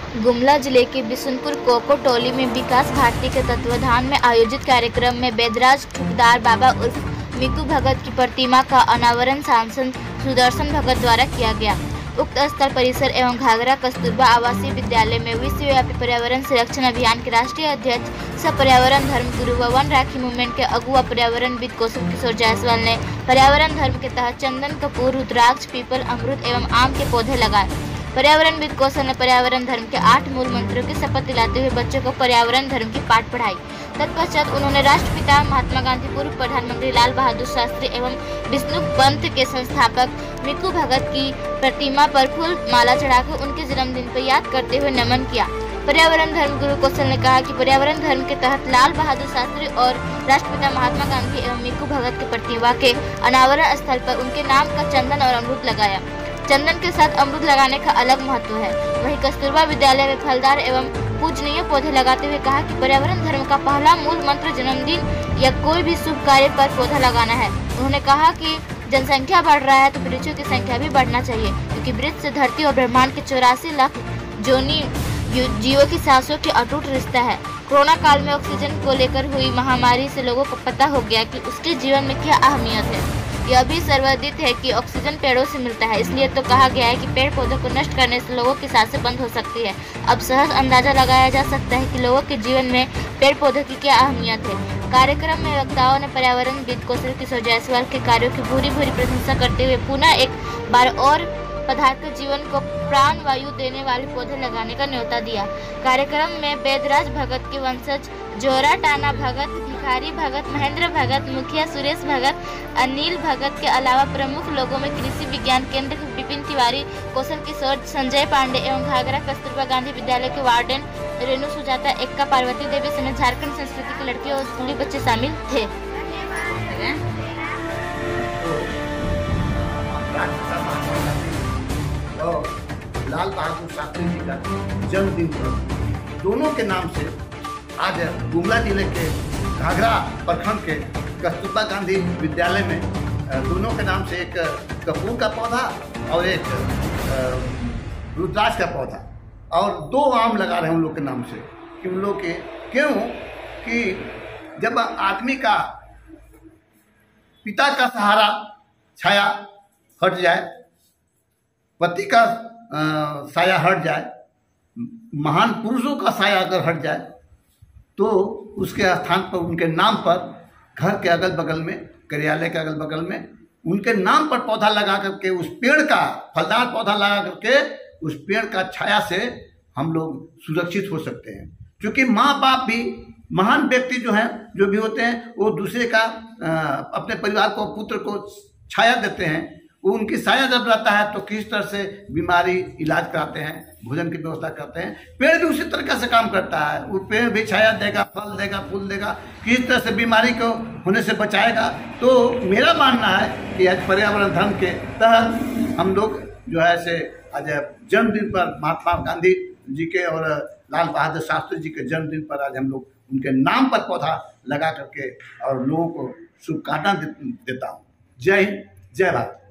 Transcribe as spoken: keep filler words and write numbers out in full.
गुमला जिले के बिशुनपुर कोको टोली में विकास भारती के तत्वाधान में आयोजित कार्यक्रम में बेदराज ठुकदार बाबा उर्फ मिकू भगत की प्रतिमा का अनावरण सांसद सुदर्शन भगत द्वारा किया गया। उक्त स्थल परिसर एवं घाघरा कस्तूरबा आवासीय विद्यालय में विश्वव्यापी पर्यावरण संरक्षण अभियान के राष्ट्रीय अध्यक्ष सह पर्यावरण धर्म गुरु व वन राखी मूवमेंट के अगुआ पर्यावरणविद कौशल किशोर जायसवाल ने पर्यावरण धर्म के तहत चंदन कपूर, रुद्राक्ष, पीपल, अमरूद एवं आम के पौधे लगाए। पर्यावरणविद कौशल ने पर्यावरण धर्म के आठ मूल मंत्रों की शपथ दिलाते हुए बच्चों को पर्यावरण धर्म की पाठ पढ़ाई। तत्पश्चात उन्होंने राष्ट्रपिता महात्मा गांधी, पूर्व प्रधानमंत्री लाल बहादुर शास्त्री एवं विष्णु पंथ के संस्थापक मिकू भगत की प्रतिमा पर फूल माला चढ़ाकर उनके जन्मदिन पर याद करते हुए नमन किया। पर्यावरण धर्म गुरु कौशल ने कहा कि पर्यावरण धर्म के तहत लाल बहादुर शास्त्री और राष्ट्रपिता महात्मा गांधी एवं मिकू भगत की प्रतिमा के अनावरण स्थल पर उनके नाम का चंदन और अमरूद लगाया। चंदन के साथ अमरूद लगाने का अलग महत्व है। वहीं कस्तूरबा विद्यालय में फलदार एवं पूजनीय पौधे लगाते हुए कहा कि पर्यावरण धर्म का पहला मूल मंत्र जन्मदिन या कोई भी शुभ कार्य पर पौधा लगाना है। उन्होंने कहा कि जनसंख्या बढ़ रहा है तो वृक्षों की संख्या भी बढ़ना चाहिए, क्योंकि वृक्ष से धरती और ब्रह्मांड के चौरासी लाख जोनी जीवों की सांसों की अटूट रिश्ता है। कोरोना काल में ऑक्सीजन को लेकर हुई महामारी से लोगों को पता हो गया कि उसके जीवन में क्या अहमियत है। यह भी सर्वविदित है कि ऑक्सीजन पेड़ों से मिलता है, इसलिए तो कहा गया है कि पेड़ पौधों को नष्ट करने से लोगों की सांसें बंद हो सकती है। अब सहज अंदाजा लगाया जा सकता है कि लोगों के जीवन में पेड़ पौधों की क्या अहमियत है। कार्यक्रम में वक्ताओं ने पर्यावरणविद कौशल किशोर जायसवाल के कार्यों की भूरी भूरी प्रशंसा करते हुए पुनः एक बार और पदार्थ जीवन को प्राण वायु देने वाले पौधे लगाने का न्योता दिया। कार्यक्रम में बेदराज भगत के वंशज जोरा टाना भगत, भिखारी भगत, महेंद्र भगत, मुखिया सुरेश भगत, अनिल भगत के अलावा प्रमुख लोगों में कृषि विज्ञान केंद्र के विपिन तिवारी, कौशल किशोर, संजय पांडे एवं घाघरा कस्तूरबा गांधी विद्यालय के वार्डन रेणु सुजाता, एक्का पार्वती देवी समेत झारखंड संस्कृति के लड़के और स्कूली बच्चे शामिल थे। और लाल बहादुर शास्त्री जी का जन्मदिन पर दोनों के नाम से आज गुमला जिले के घाघरा प्रखंड के कस्तूरबा गांधी विद्यालय में दोनों के नाम से एक कपूर का पौधा और एक रुद्राक्ष का पौधा और दो आम लगा रहे हैं उन लोग के नाम से। कि उन लोग के क्यों कि जब आदमी का पिता का सहारा छाया हट जाए, पति का साया हट जाए, महान पुरुषों का साया अगर हट जाए तो उसके स्थान पर उनके नाम पर घर के अगल बगल में, कार्यालय के अगल बगल में उनके नाम पर पौधा लगा करके उस पेड़ का फलदार पौधा लगा करके उस पेड़ का छाया से हम लोग सुरक्षित हो सकते हैं। क्योंकि माँ बाप भी महान व्यक्ति जो हैं जो भी होते हैं वो दूसरे का अपने परिवार को, पुत्र को छाया देते हैं। वो उनकी साया जब रहता है तो किस तरह से बीमारी इलाज कराते हैं, भोजन की व्यवस्था करते हैं। पेड़ भी उसी तरीके से काम करता है। वो पेड़ भी छाया देगा, फल देगा, फूल देगा, किस तरह से बीमारी को होने से बचाएगा। तो मेरा मानना है कि आज पर्यावरण धर्म के तहत हम लोग जो है से आज जन्मदिन पर महात्मा गांधी जी के और लाल बहादुर शास्त्री जी के जन्मदिन पर आज हम लोग उनके नाम पर पौधा लगा करके और लोगों को शुभकामना देता हूँ। जय हिंद, जय भारत।